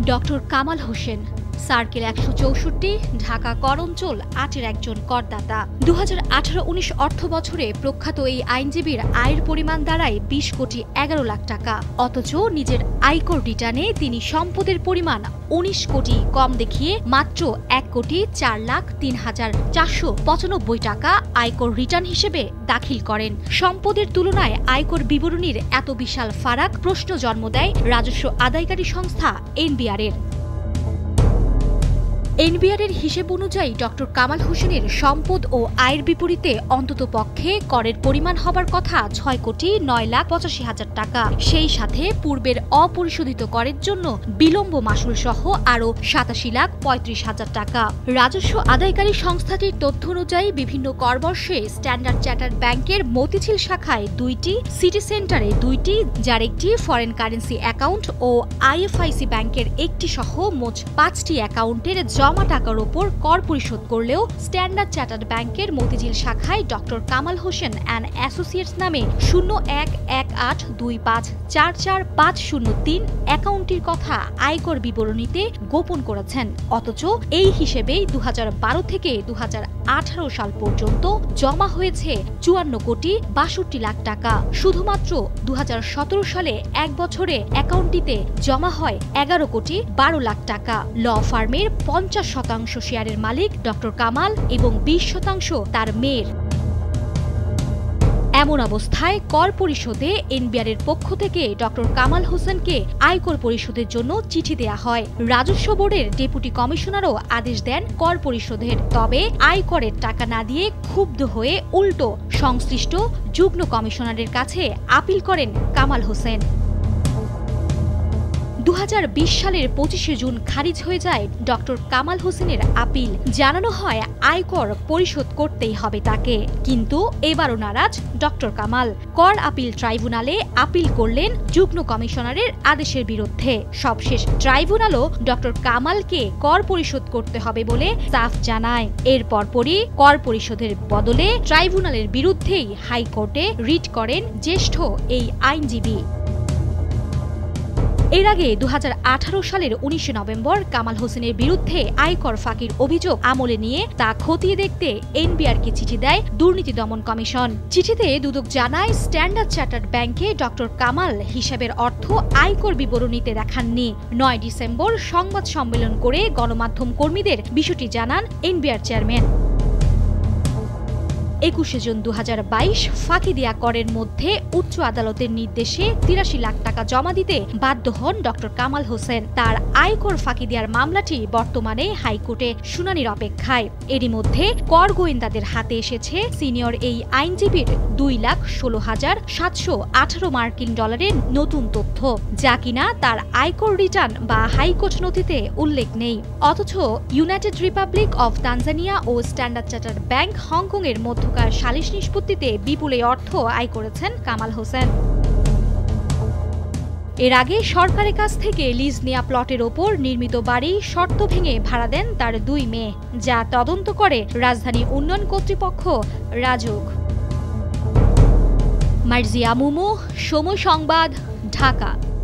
Doctor Kamal Hossain, circle ১৬৪, Dhaka করঞ্চল ৮-এর একজন করদাতা। ২০১৮-১৯ অর্থ বছরে প্রখ্যাত এই আইনজীবীর আয়ের পরিমাণ দাঁড়ায় ২০ কোটি ১১ লাখ টাকা। অথচ নিজের আয়কর রিটার্নে তিনি সম্পদের পরিমাণ ১৯ কোটি কম দেখিয়ে মাত্র ১,০৩,৩,৪৯৫ টাকা আয়কর রিটার্ন হিসেবে দাখিল করেন। সম্পদের তুলনায় আয়কর বিবরণীর এত বিশাল ফারাক প্রশ্ন জন্ম দেয় রাজস্ব আদায়কারী সংস্থা NBR এর হিসেব অনুযায়ী ডক্টর কামাল হোসেনের সম্পদ ও আয়ের বিপরীতে অন্ততপক্ষে করের পরিমাণ হবার কথা ৬,৯,৮৫,০০০ টাকা। সেই সাথে পূর্বের অপরিশোধিত করের জন্য বিলম্ব মাশুল সহ আরও ৮৭,৩৫,০০০ টাকা। রাজস্ব আদায়কারী সংস্থাটির তথ্য অনুযায়ী বিভিন্ন করবর্ষে স্ট্যান্ডার্ড চার্টার্ড ব্যাংকের মতিঝিল শাখায় ২টি, সিটি সেন্টারে ২টি, যার একটি ফরেন কারেন্সি অ্যাকাউন্ট ও IFIC ব্যাংকের একটি সহ মোট ৫টি অ্যাকাউন্টের জমা টাকার ওপর কর পরিশোধ করলেও স্ট্যান্ডার্ড চার্টার্ড ব্যাংকের মতিঝিল শাখায় doctor Kamal Hossain and associates নামে ০১১৮২৫৪৪৫০৩ অ্যাকাউন্টটির কথা আয়কর বিবরণীতে গোপন করেছেন। অথচ এই হিসেবেই ২০১২ থেকে ২০১৮ সাল পর্যন্ত জমা হয়েছে ৫৪ কোটি ৬২ লাখ টাকা। শুধুমাত্র ২০১৭ সালে এক বছরে অ্যাকাউন্টটিতে জমা হয় ১১ কোটি ১২ লাখ টাকা। ল ফার্মের ৫০% শেয়ারের মালিক ডক্টর কামাল এবং ২০% তার মেয়ের। এমন অবস্থায় কর পরিশোধে NBR এর পক্ষ থেকে ডক্টর কামাল হোসেনকে আয়কর পরিশোধের জন্য চিঠি দেয়া হয়। রাজস্ব বোর্ডের ডেপুটি কমিশনারও আদেশ দেন কর পরিশোধের। তবে আয়করের টাকা না দিয়ে ক্ষুব্ধ হয়ে উল্টো সংশ্লিষ্ট যুগ্ম কমিশনারের কাছে আপিল করেন কামাল হোসেন। ২০২০ সালের ২৫শে জুন খারিজ হয়ে যায় ডক্টর কামাল হোসেনের আপিল। জানানো হয় আয়কর পরিশোধ করতেই হবে তাকে। কিন্তু এবারও নারাজ ডক্টর কামাল। কর আপিল ট্রাইব্যুনালে আপিল করলেন যুগ্ম কমিশনারের আদেশের বিরুদ্ধে। সবশেষ ট্রাইব্যুনালও ডক্টর কামালকে কর পরিশোধ করতে হবে বলে সাফ জানায়। এর পরপরই কর পরিশোধের বদলে ট্রাইব্যুনালের বিরুদ্ধেই হাইকোর্টে রিট করেন জ্যেষ্ঠ এই আইনজীবী। এর আগে ২০১৮ সালের ১৯ নভেম্বর কামাল হোসেনের বিরুদ্ধে আয়কর ফাঁকির অভিযোগ আমলে নিয়ে তা খতিয়ে দেখতে NBRকে চিঠি দেয় দুর্নীতি দমন কমিশন। চিঠিতে দুদক জানায় স্ট্যান্ডার্ড চার্টার্ড ব্যাংকে ডক্টর কামাল হিসাবের অর্থ আয়কর বিবরণীতে দেখাননি। ৯ ডিসেম্বর সংবাদ সম্মেলন করে গণমাধ্যম কর্মীদের বিষয়টি জানান NBR চেয়ারম্যান। ২১শে জুন ২০২২ ফাঁকি দেয়া করের মধ্যে উচ্চ আদালতের নির্দেশে ৮৩ লাখ টাকা জমা দিতে বাধ্য হন ডক্টর কামাল হোসেন। তার আয়কর ফাঁকি দেওয়ার মামলাটি বর্তমানে হাইকোর্টে শুনানির অপেক্ষায়। এরই মধ্যে কর গোয়েন্দাদের হাতে এসেছে সিনিয়র এই আইনজীবীর ২,১৬,৭১৮ মার্কিন ডলারের নতুন তথ্য, যা কিনা তার আয়কর রিটার্ন বা হাইকোর্ট নথিতে উল্লেখ নেই। অথচ ইউনাইটেড রিপাবলিক অব তানজানিয়া ও স্ট্যান্ডার্ড চার্টার্ড ব্যাংক হংকং এর মধ্যকার সালিশ নিষ্পত্তিতে বিপুল অর্থ আয় করেছেন কামাল হোসেন। এর আগে সরকারের কাছ থেকে লিজ নেয়া প্লটের ওপর নির্মিত বাড়ি শর্ত ভেঙে ভাড়া দেন তার ২ মেয়ে, যা তদন্ত করে রাজধানী উন্নয়ন কর্তৃপক্ষ রাজুক। মার্জিয়া মুমু, সময় সংবাদ, ঢাকা।